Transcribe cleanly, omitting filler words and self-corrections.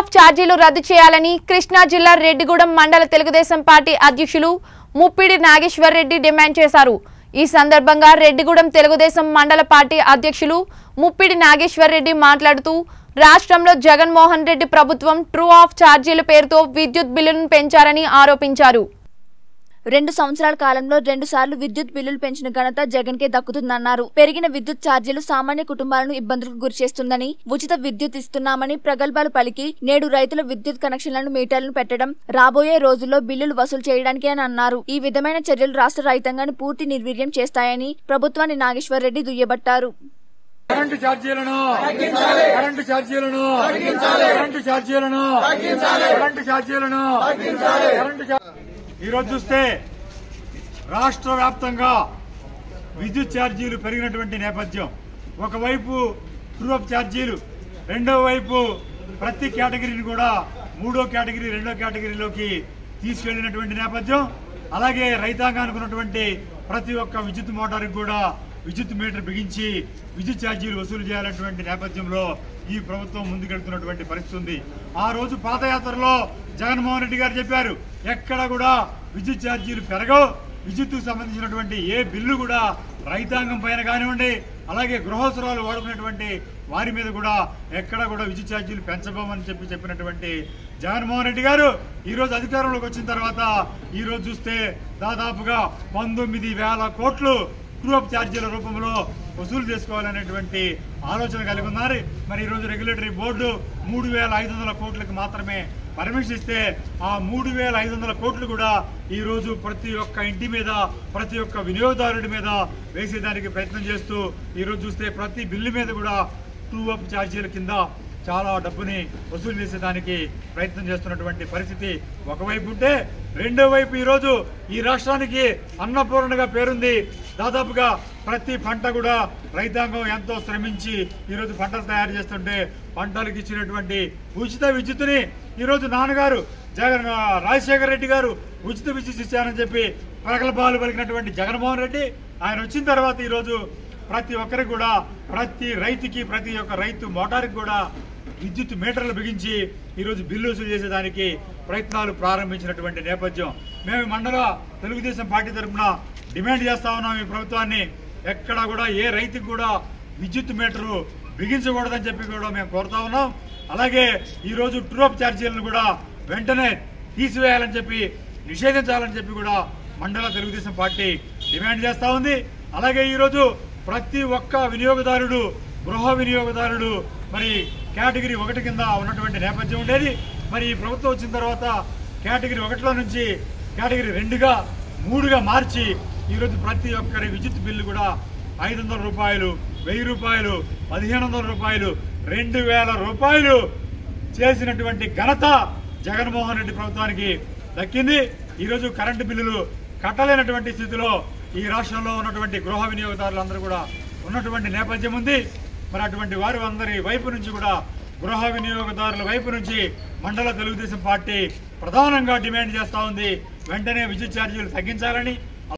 Of ఛార్జీలు రద్దు చేయాలని కృష్ణా జిల్లా రెడ్డిగూడెం మండల తెలుగుదేశం పార్టీ అధ్యక్షులు ముప్పిడి నాగేశ్వర్ రెడ్డి డిమాండ్ చేశారు। ఈ సందర్భంగా రెడ్డిగూడెం తెలుగుదేశం మండల పార్టీ అధ్యక్షులు ముప్పిడి నాగేశ్వర్ రెడ్డి మాట్లాడుతూ రాష్ట్రంలో జగన్మోహన్ రెడ్డి ప్రభుత్వం ట్రూ ఆఫ్ ఛార్జీల పేరుతో విద్యుత్ బిల్లులను పెంచారని ఆరోపించారు। 2 సంవత్సరాల కాలంలో 2 సార్లు విద్యుత్ బిల్లులు పెంచిన ఘనత జగన్ కే దక్కుతుందన్నారు। పెరిగిన విద్యుత్ ఛార్జీలు సామాన్య కుటుంబాలను ఇబ్బందులకు గురిచేస్తుందని, ఉచిత విద్యుత్ ఇస్తున్నామని ప్రగల్భాలు పలికి నేడు రైతుల విద్యుత్ కనెక్షన్లను మీటర్లను పెట్టడం రాబోయే రోజుల్లో బిల్లులు వసూలు చేయడానికి అని అన్నారు। ఈ విధమైన చర్యలు రాష్ట్ర రైతాంగాన్ని పూర్తి నిర్వీర్యం చేస్తాయని ప్రభుత్వాన్ని నాగేశ్వర్ రెడ్డి దుయ్యబట్టారు। కరెంటు ఛార్జీలను తగ్గించాలి, కరెంటు ఛార్జీలను తగ్గించాలి, కరెంటు ఛార్జీలను తగ్గించాలి, కరెంటు ఛార్జీలను తగ్గించాలి। ఈ రోజు చూస్తే రాష్ట్ర వ్యాప్తంగా విద్యుత్ ఛార్జీలు పెరిగినటువంటి నేపథ్యం, ఒకవైపు ట్రూ అప్ ఛార్జీలు, రెండో వైపు ప్రతి కేటగిరీని కూడా మూడో కేటగిరీ రెండో కేటగిరీలోకి తీసుకెళ్లినటువంటి నేపథ్యం, అలాగే రైతాంగానికి ఉన్నటువంటి ప్రతి ఒక్క విద్యుత్ మోటార్కి కూడా విద్యుత్ మీటర్ బిగించి విద్యుత్ ఛార్జీలు వసూలు చేయాలన్నటువంటి నేపథ్యంలో ఈ ప్రభుత్వం ముందుకెళ్తున్నటువంటి పరిస్థితి ఉంది। ఆ రోజు పాదయాత్రలో జగన్మోహన్ రెడ్డి గారు చెప్పారు, ఎక్కడ కూడా విద్యుత్ ఛార్జీలు పెరగవు, విద్యుత్తుకు సంబంధించినటువంటి ఏ బిల్లు కూడా రైతాంగం పైన కానివ్వండి, అలాగే గృహోత్సవాలు వాడుకునేటువంటి వారి మీద కూడా ఎక్కడ కూడా విద్యుత్ ఛార్జీలు పెంచబోమని చెప్పినటువంటి జగన్మోహన్ రెడ్డి గారు ఈ రోజు అధికారంలోకి వచ్చిన తర్వాత ఈ రోజు చూస్తే దాదాపుగా 19,000 కోట్లు ట్రూ అప్ ఛార్జీల రూపంలో వసూలు చేసుకోవాలనేటువంటి ఆలోచన కలిగి ఉన్నారు। మరి ఈరోజు రెగ్యులేటరీ బోర్డు 3,500 కోట్లకు మాత్రమే పర్మిషన్ ఇస్తే ఆ 3,500 కోట్లు కూడా ఈ రోజు ప్రతి ఒక్క ఇంటి మీద ప్రతి ఒక్క వినియోగదారుడి మీద వేసేదానికి ప్రయత్నం చేస్తూ ఈ రోజు చూస్తే ప్రతి బిల్లు మీద కూడా ట్రూ అప్ ఛార్జీల కింద చాలా డబ్బుని వసూలు చేసేదానికి ప్రయత్నం చేస్తున్నటువంటి పరిస్థితి ఒకవైపు ఉంటే, రెండో వైపు ఈరోజు ఈ రాష్ట్రానికి అన్నపూర్ణగా పేరుంది। దాదాపుగా ప్రతి పంట కూడా రైతాంగం ఎంతో శ్రమించి ఈరోజు పంటలు తయారు చేస్తుంటే పంటలకు ఇచ్చినటువంటి ఉచిత విద్యుత్తుని ఈరోజు నాన్నగారు రాజశేఖర రెడ్డి గారు ఉచిత విద్యుత్ ఇచ్చారని చెప్పి ప్రగల్భాలు పలికినటువంటి జగన్మోహన్ రెడ్డి ఆయన వచ్చిన తర్వాత ఈరోజు ప్రతి ఒక్కరికి కూడా ప్రతి రైతుకి ప్రతి ఒక్క రైతు మోటార్కి కూడా విద్యుత్ మీటర్లు బిగించి ఈరోజు బిల్లు వసూలు చేసేదానికి ప్రయత్నాలు ప్రారంభించినటువంటి నేపథ్యం। మేము మండల తెలుగుదేశం పార్టీ తరఫున డిమాండ్ చేస్తా ఉన్నాం ఈ ప్రభుత్వాన్ని, ఎక్కడా కూడా ఏ రైతుకు కూడా విద్యుత్ మీటరు బిగించకూడదని చెప్పి కూడా మేము కోరుతా ఉన్నాం। అలాగే ఈరోజు ట్రూ అప్ ఛార్జీలను కూడా వెంటనే తీసివేయాలని చెప్పి నిషేధించాలని చెప్పి కూడా మండల తెలుగుదేశం పార్టీ డిమాండ్ చేస్తా ఉంది। అలాగే ఈరోజు ప్రతి ఒక్క వినియోగదారుడు గృహ వినియోగదారుడు మరి కేటగిరీ 1 కింద ఉన్నటువంటి నేపథ్యం ఉండేది। మరి ఈ ప్రభుత్వం వచ్చిన తర్వాత కేటగిరీ 1లో నుంచి కేటగిరీ 2గా 3గా మార్చి ఈరోజు ప్రతి ఒక్కరి విద్యుత్ బిల్లు కూడా 500 రూపాయలు, 1000 రూపాయలు, 1500 రూపాయలు, 2000 రూపాయలు చేసినటువంటి ఘనత జగన్మోహన్ రెడ్డి ప్రభుత్వానికి దక్కింది। ఈరోజు కరెంటు బిల్లులు కట్టలేనటువంటి స్థితిలో ఈ రాష్ట్రంలో ఉన్నటువంటి గృహ వినియోగదారులందరూ కూడా ఉన్నటువంటి నేపథ్యం ఉంది। మరి అటువంటి వారి అందరి వైపు నుంచి కూడా గృహ వినియోగదారుల వైపు నుంచి మండల తెలుగుదేశం పార్టీ ప్రధానంగా డిమాండ్ చేస్తా ఉంది, వెంటనే విద్యుత్ ఛార్జీలు తగ్గించాలని,